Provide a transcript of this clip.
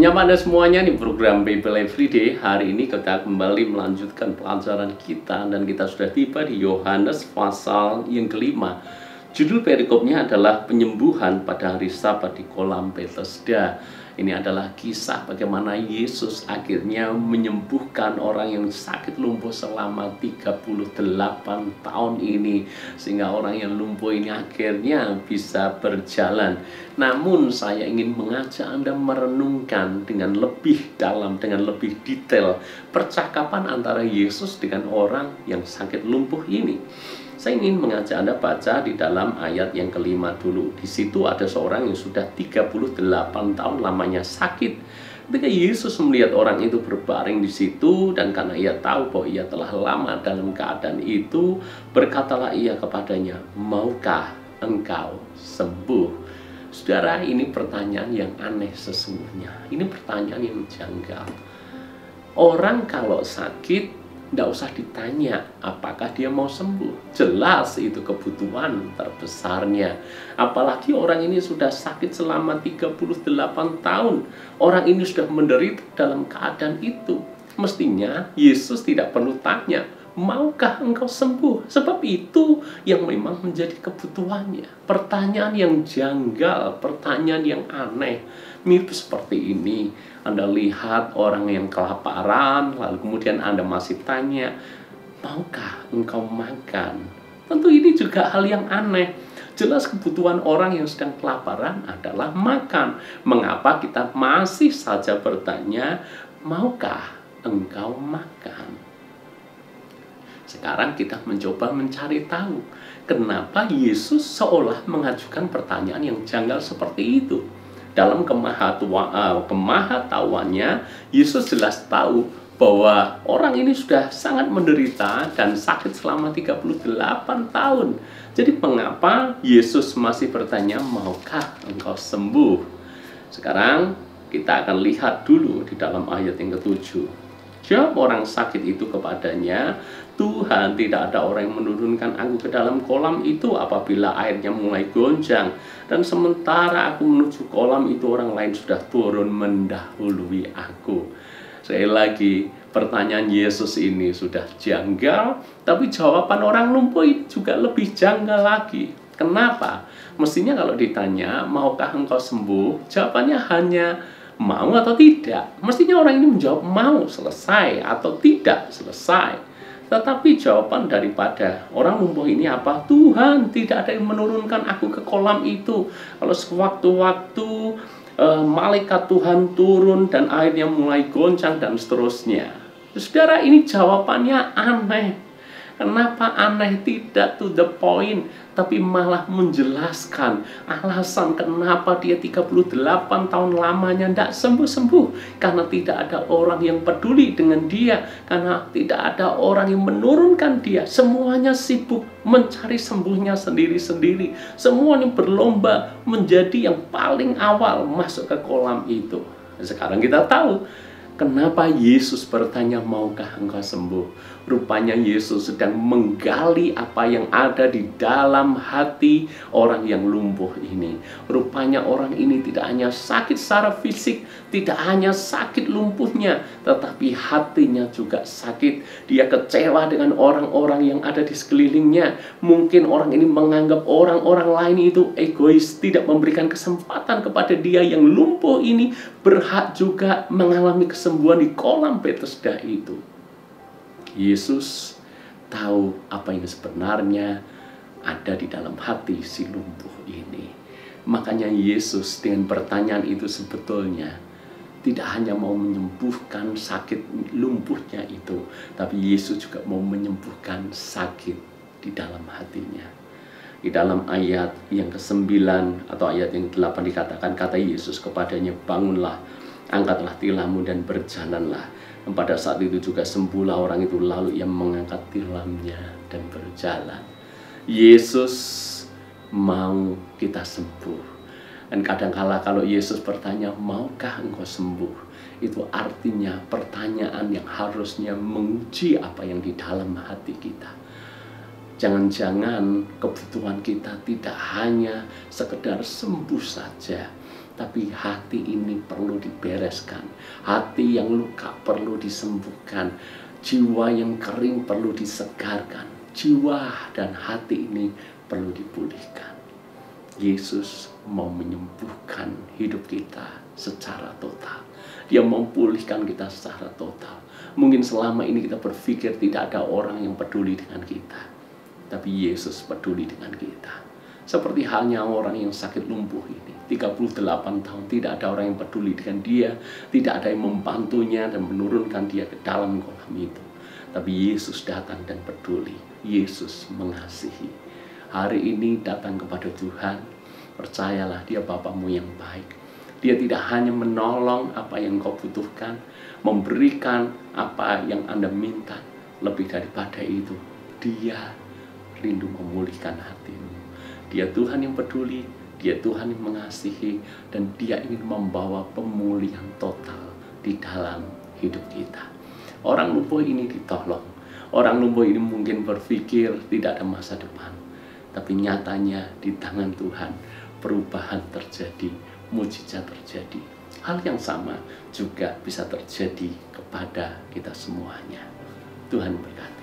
Menyapa Anda semuanya di program Bible Everyday. Hari ini kita kembali melanjutkan pelajaran kita dan kita sudah tiba di Yohanes pasal yang kelima. Judul perikopnya adalah penyembuhan pada hari Sabat di kolam Bethesda. Ini adalah kisah bagaimana Yesus akhirnya menyembuhkan orang yang sakit lumpuh selama 38 tahun ini. Sehingga orang yang lumpuh ini akhirnya bisa berjalan. Namun saya ingin mengajak Anda merenungkan dengan lebih dalam, dengan lebih detail percakapan antara Yesus dengan orang yang sakit lumpuh ini. Saya ingin mengajak Anda baca di dalam ayat yang kelima dulu. Di situ ada seorang yang sudah 38 tahun lamanya sakit. Ketika Yesus melihat orang itu berbaring di situ, dan karena ia tahu bahwa ia telah lama dalam keadaan itu, berkatalah ia kepadanya, "Maukah engkau sembuh?" Saudara, ini pertanyaan yang aneh sesungguhnya. Ini pertanyaan yang janggal. Orang kalau sakit, tidak usah ditanya apakah dia mau sembuh. Jelas itu kebutuhan terbesarnya. Apalagi orang ini sudah sakit selama 38 tahun. Orang ini sudah menderita dalam keadaan itu. Mestinya Yesus tidak perlu tanya, "Maukah engkau sembuh?" Sebab itu yang memang menjadi kebutuhannya. Pertanyaan yang janggal, pertanyaan yang aneh. Mirip seperti ini. Anda lihat orang yang kelaparan, lalu kemudian Anda masih tanya, "Maukah engkau makan?" Tentu ini juga hal yang aneh. Jelas kebutuhan orang yang sedang kelaparan adalah makan. Mengapa kita masih saja bertanya, "Maukah engkau makan?" Sekarang kita mencoba mencari tahu kenapa Yesus seolah mengajukan pertanyaan yang janggal seperti itu. Dalam kemahatauannya, Yesus jelas tahu bahwa orang ini sudah sangat menderita dan sakit selama 38 tahun. Jadi mengapa Yesus masih bertanya, "Maukah engkau sembuh?" Sekarang kita akan lihat dulu di dalam ayat yang ke-7. Jawab orang sakit itu kepadanya, "Tuhan, tidak ada orang yang menurunkan aku ke dalam kolam itu apabila airnya mulai gonjang. Dan sementara aku menuju kolam itu, orang lain sudah turun mendahului aku." Sekali lagi, pertanyaan Yesus ini sudah janggal, tapi jawaban orang lumpuh ini juga lebih janggal lagi. Kenapa? Mestinya kalau ditanya, "Maukah engkau sembuh?" jawabannya hanya mau atau tidak. Mestinya orang ini menjawab mau, selesai, atau tidak, selesai. Tetapi jawaban daripada orang lumpuh ini apa? "Tuhan, tidak ada yang menurunkan aku ke kolam itu. Kalau sewaktu-waktu malaikat Tuhan turun dan airnya mulai goncang," dan seterusnya. Saudara, ini jawabannya aneh. Kenapa aneh? Tidak to the point, tapi malah menjelaskan alasan kenapa dia 38 tahun lamanya tidak sembuh-sembuh. Karena tidak ada orang yang peduli dengan dia. Karena tidak ada orang yang menurunkan dia. Semuanya sibuk mencari sembuhnya sendiri-sendiri. Semuanya berlomba menjadi yang paling awal masuk ke kolam itu. Sekarang kita tahu kenapa Yesus bertanya, "Maukah engkau sembuh?" Rupanya Yesus sedang menggali apa yang ada di dalam hati orang yang lumpuh ini. Rupanya orang ini tidak hanya sakit secara fisik, tidak hanya sakit lumpuhnya, tetapi hatinya juga sakit. Dia kecewa dengan orang-orang yang ada di sekelilingnya. Mungkin orang ini menganggap orang-orang lain itu egois, tidak memberikan kesempatan kepada dia yang lumpuh ini berhak juga mengalami kesembuhan di kolam Bethesda itu. Yesus tahu apa yang sebenarnya ada di dalam hati si lumpuh ini. Makanya Yesus dengan pertanyaan itu sebetulnya tidak hanya mau menyembuhkan sakit lumpuhnya itu, tapi Yesus juga mau menyembuhkan sakit di dalam hatinya. Di dalam ayat yang ke-9 atau ayat yang ke-8 dikatakan, kata Yesus kepadanya, "Bangunlah, angkatlah tilammu dan berjalanlah." Dan pada saat itu juga sembuhlah orang itu, lalu ia mengangkat tilamnya dan berjalan. Yesus mau kita sembuh. Dan kadangkala kalau Yesus bertanya, "Maukah engkau sembuh?" itu artinya pertanyaan yang harusnya menguji apa yang di dalam hati kita. Jangan-jangan kebutuhan kita tidak hanya sekedar sembuh saja, Tapi hati ini perlu dibereskan. Hati yang luka perlu disembuhkan. Jiwa yang kering perlu disegarkan. Jiwa dan hati ini perlu dipulihkan. Yesus mau menyembuhkan hidup kita secara total. Dia memulihkan kita secara total. Mungkin selama ini kita berpikir tidak ada orang yang peduli dengan kita. Tapi Yesus peduli dengan kita. Seperti halnya orang yang sakit lumpuh ini. 38 tahun tidak ada orang yang peduli dengan dia. Tidak ada yang membantunya dan menurunkan dia ke dalam kolam itu. Tapi Yesus datang dan peduli. Yesus mengasihi. Hari ini datang kepada Tuhan. Percayalah, dia Bapamu yang baik. Dia tidak hanya menolong apa yang kau butuhkan, memberikan apa yang Anda minta. Lebih daripada itu, dia rindu memulihkan hatimu. Dia Tuhan yang peduli, dia Tuhan yang mengasihi, dan dia ingin membawa pemulihan total di dalam hidup kita. Orang lumpuh ini ditolong. Orang lumpuh ini mungkin berpikir tidak ada masa depan. Tapi nyatanya di tangan Tuhan perubahan terjadi, mujizat terjadi. Hal yang sama juga bisa terjadi kepada kita semuanya. Tuhan berkati.